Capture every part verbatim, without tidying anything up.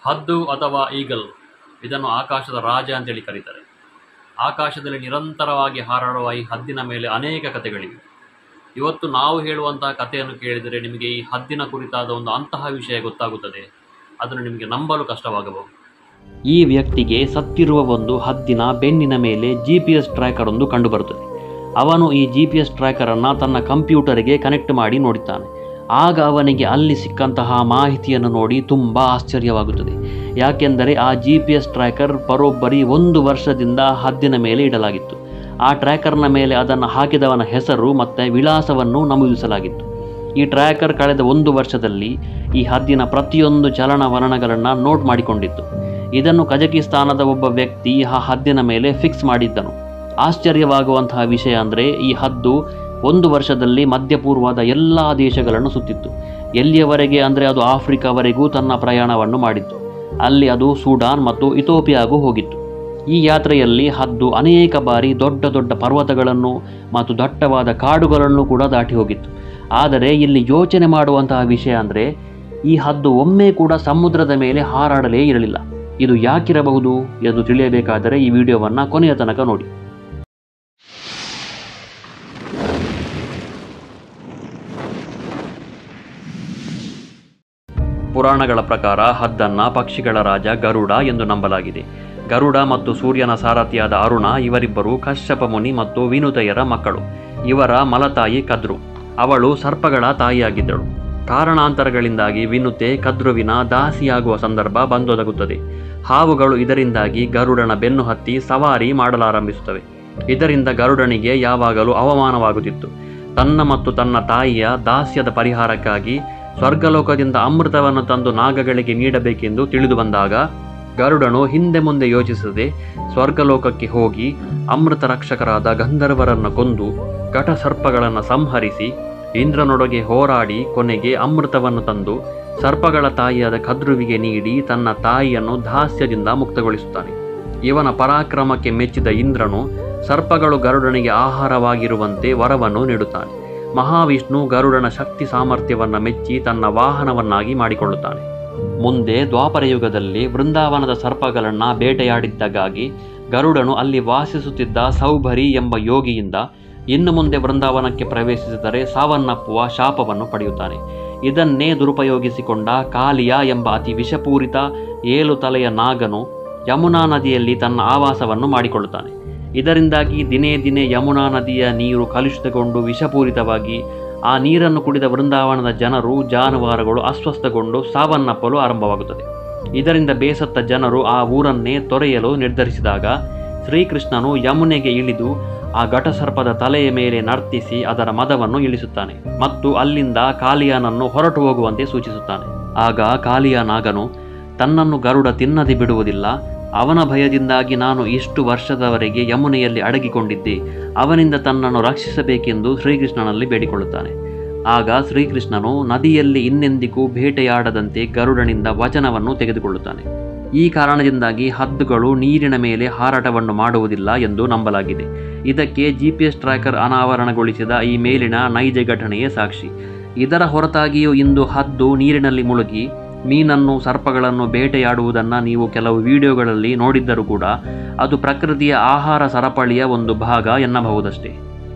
ಹದ್ದು ಅಥವಾ ಈಗಲ್, ಇದನ್ನು ಆಕಾಶದ ರಾಜ ಅಂತೇಳಿ ಕರೀತಾರೆ. ಆಕಾಶದಲ್ಲಿ ನಿರಂತರವಾಗಿ ಹಾರಾಡುವ ಈ ಹದ್ದಿನ ಮೇಲೆ ಅನೇಕ ಕಥೆಗಳಿವೆ. ಇವತ್ತು ನಾವು ಹೇಳುವಂತಹ ಕಥೆಯನ್ನು ಕೇಳಿದರೆ ನಿಮಗೆ ಈ ಹದ್ದಿನ ಕುರಿತಾದ ಒಂದು ಅಂತಹ ವಿಷಯ ಗೊತ್ತಾಗುತ್ತದೆ. ಅದನ್ನು ನಿಮಗೆ ನಂಬಲು ಕಷ್ಟವಾಗಬಹುದು. ಈ ವ್ಯಕ್ತಿಗೆ ಸತ್ತಿರುವ ಒಂದು ಹದ್ದಿನ ಬೆನ್ನಿನ ಮೇಲೆ ಜಿ ಪಿ ಎಸ್ ಟ್ರ್ಯಾಕರ್ ಒಂದು ಕಂಡುಬರುತ್ತದೆ. ಅವನು ಈ ಜಿ ಪಿ ಎಸ್ ಟ್ರ್ಯಾಕರನ್ನು ತನ್ನ ಕಂಪ್ಯೂಟರಿಗೆ ಕನೆಕ್ಟ್ ಮಾಡಿ ನೋಡುತ್ತಾನೆ. ಆಗ ಅವನಿಗೆ ಅಲ್ಲಿ ಸಿಕ್ಕಂತಹ ಮಾಹಿತಿಯನ್ನು ನೋಡಿ ತುಂಬ ಆಶ್ಚರ್ಯವಾಗುತ್ತದೆ. ಯಾಕೆಂದರೆ ಆ ಜಿ ಪಿ ಎಸ್ ಟ್ರ್ಯಾಕರ್ ಬರೋಬ್ಬರಿ ಒಂದು ವರ್ಷದಿಂದ ಹದ್ದಿನ ಮೇಲೆ ಇಡಲಾಗಿತ್ತು. ಆ ಟ್ರ್ಯಾಕರ್ನ ಮೇಲೆ ಅದನ್ನು ಹಾಕಿದವನ ಹೆಸರು ಮತ್ತು ವಿಳಾಸವನ್ನು ನಮೂದಿಸಲಾಗಿತ್ತು. ಈ ಟ್ರ್ಯಾಕರ್ ಕಳೆದ ಒಂದು ವರ್ಷದಲ್ಲಿ ಈ ಹದ್ದಿನ ಪ್ರತಿಯೊಂದು ಚಲನವಲನಗಳನ್ನು ನೋಟ್ ಮಾಡಿಕೊಂಡಿತ್ತು. ಇದನ್ನು ಕಜಕಿಸ್ತಾನದ ಒಬ್ಬ ವ್ಯಕ್ತಿ ಆ ಹದ್ದಿನ ಮೇಲೆ ಫಿಕ್ಸ್ ಮಾಡಿದ್ದನು. ಆಶ್ಚರ್ಯವಾಗುವಂತಹ ವಿಷಯ ಅಂದರೆ ಈ ಹದ್ದು ಒಂದು ವರ್ಷದಲ್ಲಿ ಮಧ್ಯಪೂರ್ವದ ಎಲ್ಲ ದೇಶಗಳನ್ನು ಸುತ್ತಿತ್ತು. ಎಲ್ಲಿಯವರೆಗೆ ಅಂದರೆ ಅದು ಆಫ್ರಿಕಾವರೆಗೂ ತನ್ನ ಪ್ರಯಾಣವನ್ನು ಮಾಡಿತ್ತು. ಅಲ್ಲಿ ಅದು ಸೂಡಾನ್ ಮತ್ತು ಇಥೋಪಿಯಾಗೂ ಹೋಗಿತ್ತು. ಈ ಯಾತ್ರೆಯಲ್ಲಿ ಹದ್ದು ಅನೇಕ ಬಾರಿ ದೊಡ್ಡ ದೊಡ್ಡ ಪರ್ವತಗಳನ್ನು ಮತ್ತು ದಟ್ಟವಾದ ಕಾಡುಗಳನ್ನು ಕೂಡ ದಾಟಿ ಹೋಗಿತ್ತು. ಆದರೆ ಇಲ್ಲಿ ಯೋಚನೆ ಮಾಡುವಂತಹ ವಿಷಯ ಅಂದರೆ ಈ ಹದ್ದು ಒಮ್ಮೆ ಕೂಡ ಸಮುದ್ರದ ಮೇಲೆ ಹಾರಾಡಲೇ ಇರಲಿಲ್ಲ. ಇದು ಯಾಕಿರಬಹುದು ಎಂದು ತಿಳಿಯಬೇಕಾದರೆ ಈ ವಿಡಿಯೋವನ್ನು ಕೊನೆಯ ತನಕ ನೋಡಿ. ಪುರಾಣಗಳ ಪ್ರಕಾರ ಹದ್ದನ್ನ ಪಕ್ಷಿಗಳ ರಾಜ ಗರುಡ ಎಂದು ನಂಬಲಾಗಿದೆ. ಗರುಡ ಮತ್ತು ಸೂರ್ಯನ ಸಾರಥಿಯಾದ ಅರುಣ ಇವರಿಬ್ಬರು ಕಶ್ಯಪ ಮುನಿ ಮತ್ತು ವಿನುತೆಯರ ಮಕ್ಕಳು. ಇವರ ಮಲತಾಯಿ ಕದ್ರು. ಅವಳು ಸರ್ಪಗಳ ತಾಯಿಯಾಗಿದ್ದಳು. ಕಾರಣಾಂತರಗಳಿಂದಾಗಿ ವಿನುತೆ ಕದ್ರುವಿನ ದಾಸಿಯಾಗುವ ಸಂದರ್ಭ ಬಂದೊದಗುತ್ತದೆ. ಹಾವುಗಳು ಇದರಿಂದಾಗಿ ಗರುಡನ ಬೆನ್ನು ಹತ್ತಿ ಸವಾರಿ ಮಾಡಲಾರಂಭಿಸುತ್ತವೆ. ಇದರಿಂದ ಗರುಡನಿಗೆ ಯಾವಾಗಲೂ ಅವಮಾನವಾಗುತ್ತಿತ್ತು. ತನ್ನ ಮತ್ತು ತನ್ನ ತಾಯಿಯ ದಾಸ್ಯದ ಪರಿಹಾರಕ್ಕಾಗಿ ಸ್ವರ್ಗಲೋಕದಿಂದ ಅಮೃತವನ್ನು ತಂದು ನಾಗಗಳಿಗೆ ನೀಡಬೇಕೆಂದು ತಿಳಿದು ಬಂದಾಗ ಗರುಡನು ಹಿಂದೆ ಮುಂದೆ ಯೋಚಿಸದೆ ಸ್ವರ್ಗಲೋಕಕ್ಕೆ ಹೋಗಿ ಅಮೃತ ರಕ್ಷಕರಾದ ಗಂಧರ್ವರನ್ನು ಕೊಂದು ಘಟ ಸರ್ಪಗಳನ್ನು ಸಂಹರಿಸಿ ಇಂದ್ರನೊಡಗೆ ಹೋರಾಡಿ ಕೊನೆಗೆ ಅಮೃತವನ್ನು ತಂದು ಸರ್ಪಗಳ ತಾಯಿಯಾದ ಕದ್ರುವಿಗೆ ನೀಡಿ ತನ್ನ ತಾಯಿಯನ್ನು ದಾಸ್ಯದಿಂದ ಮುಕ್ತಗೊಳಿಸುತ್ತಾನೆ. ಇವನ ಪರಾಕ್ರಮಕ್ಕೆ ಮೆಚ್ಚಿದ ಇಂದ್ರನು ಸರ್ಪಗಳು ಗರುಡನಿಗೆ ಆಹಾರವಾಗಿರುವಂತೆ ವರವನ್ನು ನೀಡುತ್ತಾನೆ. ಮಹಾವಿಷ್ಣು ಗರುಡನ ಶಕ್ತಿ ಸಾಮರ್ಥ್ಯವನ್ನು ಮೆಚ್ಚಿ ತನ್ನ ವಾಹನವನ್ನಾಗಿ ಮಾಡಿಕೊಳ್ಳುತ್ತಾನೆ. ಮುಂದೆ ದ್ವಾಪರ ಯುಗದಲ್ಲಿ ವೃಂದಾವನದ ಸರ್ಪಗಳನ್ನು ಬೇಟೆಯಾಡಿದ್ದಕ್ಕಾಗಿ ಗರುಡನು ಅಲ್ಲಿ ವಾಸಿಸುತ್ತಿದ್ದ ಸೌಭರಿ ಎಂಬ ಯೋಗಿಯಿಂದ ಇನ್ನು ಮುಂದೆ ವೃಂದಾವನಕ್ಕೆ ಪ್ರವೇಶಿಸಿದರೆ ಸಾವನ್ನಪ್ಪುವ ಶಾಪವನ್ನು ಪಡೆಯುತ್ತಾನೆ. ಇದನ್ನೇ ದುರುಪಯೋಗಿಸಿಕೊಂಡ ಕಾಲಿಯ ಎಂಬ ಅತಿ ವಿಷಪೂರಿತ ಏಳು ತಲೆಯ ನಾಗನು ಯಮುನಾ ನದಿಯಲ್ಲಿ ತನ್ನ ಆವಾಸವನ್ನು ಮಾಡಿಕೊಳ್ಳುತ್ತಾನೆ. ಇದರಿಂದಾಗಿ ದಿನೇ ದಿನೇ ಯಮುನಾ ನದಿಯ ನೀರು ಕಲುಷಿತಗೊಂಡು ವಿಷಪೂರಿತವಾಗಿ ಆ ನೀರನ್ನು ಕುಡಿದ ವೃಂದಾವನದ ಜನರು ಜಾನುವಾರುಗಳು ಅಸ್ವಸ್ಥಗೊಂಡು ಸಾವನ್ನಪ್ಪಲು ಆರಂಭವಾಗುತ್ತದೆ. ಇದರಿಂದ ಬೇಸತ್ತ ಜನರು ಆ ಊರನ್ನೇ ತೊರೆಯಲು ನಿರ್ಧರಿಸಿದಾಗ ಶ್ರೀಕೃಷ್ಣನು ಯಮುನೆಗೆ ಇಳಿದು ಆ ಘಟಸರ್ಪದ ತಲೆಯ ಮೇಲೆ ನರ್ತಿಸಿ ಅದರ ಮದವನ್ನು ಇಳಿಸುತ್ತಾನೆ ಮತ್ತು ಅಲ್ಲಿಂದ ಕಾಲಿಯಾನನ್ನು ಹೊರಟು ಹೋಗುವಂತೆ ಸೂಚಿಸುತ್ತಾನೆ. ಆಗ ಕಾಲಿಯ ನಾಗನು ತನ್ನನ್ನು ಗರುಡ ತಿನ್ನದೆ ಬಿಡುವುದಿಲ್ಲ, ಅವನ ಭಯದಿಂದಾಗಿ ನಾನು ಇಷ್ಟು ವರ್ಷದವರೆಗೆ ಯಮುನೆಯಲ್ಲಿ ಅಡಗಿಕೊಂಡಿದ್ದೆ, ಅವನಿಂದ ತನ್ನನ್ನು ರಕ್ಷಿಸಬೇಕೆಂದು ಶ್ರೀಕೃಷ್ಣನಲ್ಲಿ ಬೇಡಿಕೊಳ್ಳುತ್ತಾನೆ. ಆಗ ಶ್ರೀಕೃಷ್ಣನು ನದಿಯಲ್ಲಿ ಇನ್ನೆಂದಿಗೂ ಬೇಟೆಯಾಡದಂತೆ ಗರುಡನಿಂದ ವಚನವನ್ನು ತೆಗೆದುಕೊಳ್ಳುತ್ತಾನೆ. ಈ ಕಾರಣದಿಂದಾಗಿ ಹದ್ದುಗಳು ನೀರಿನ ಮೇಲೆ ಹಾರಾಟವನ್ನು ಮಾಡುವುದಿಲ್ಲ ಎಂದು ನಂಬಲಾಗಿದೆ. ಇದಕ್ಕೆ ಜಿ ಪಿ ಎಸ್ ಟ್ರ್ಯಾಕರ್ ಅನಾವರಣಗೊಳಿಸಿದ ಈ ಮೇಲಿನ ನೈಜ ಘಟನೆಯೇ ಸಾಕ್ಷಿ. ಇದರ ಹೊರತಾಗಿಯೂ ಇಂದು ಹದ್ದು ನೀರಿನಲ್ಲಿ ಮುಳುಗಿ ಮೀನನ್ನು ಸರ್ಪಗಳನ್ನು ಬೇಟೆಯಾಡುವುದನ್ನು ನೀವು ಕೆಲವು ವಿಡಿಯೋಗಳಲ್ಲಿ ನೋಡಿದ್ದರೂ ಕೂಡ ಅದು ಪ್ರಕೃತಿಯ ಆಹಾರ ಸರಪಳಿಯ ಒಂದು ಭಾಗ ಎನ್ನಬಹುದಷ್ಟೇ.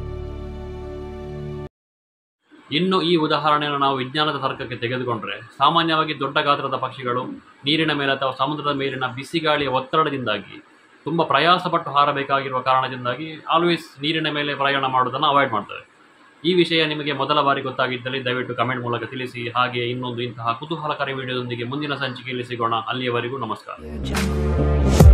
ಇನ್ನು ಈ ಉದಾಹರಣೆಯನ್ನು ನಾವು ವಿಜ್ಞಾನದ ತರ್ಕಕ್ಕೆ ತೆಗೆದುಕೊಂಡ್ರೆ, ಸಾಮಾನ್ಯವಾಗಿ ದೊಡ್ಡ ಗಾತ್ರದ ಪಕ್ಷಿಗಳು ನೀರಿನ ಮೇಲೆ ಅಥವಾ ಸಮುದ್ರದ ಮೇಲಿನ ಬಿಸಿಗಾಳಿಯ ಒತ್ತಡದಿಂದಾಗಿ ತುಂಬ ಪ್ರಯಾಸಪಟ್ಟು ಹಾರಬೇಕಾಗಿರುವ ಕಾರಣದಿಂದಾಗಿ ಆಲ್ವೇಸ್ ನೀರಿನ ಮೇಲೆ ಪ್ರಯಾಣ ಮಾಡುವುದನ್ನು ಅವಾಯ್ಡ್ ಮಾಡ್ತವೆ. ಈ ವಿಷಯ ನಿಮಗೆ ಮೊದಲ ಬಾರಿ ಗೊತ್ತಾಗಿದ್ದಲ್ಲಿ ದಯವಿಟ್ಟು ಕಮೆಂಟ್ ಮೂಲಕ ತಿಳಿಸಿ. ಹಾಗೆ ಇನ್ನೊಂದು ಇಂತಹ ಕುತೂಹಲಕಾರಿ ವಿಡಿಯೋದೊಂದಿಗೆ ಮುಂದಿನ ಸಂಚಿಕೆಯಲ್ಲಿ ಸಿಗೋಣ. ಅಲ್ಲಿಯವರೆಗೂ ನಮಸ್ಕಾರ.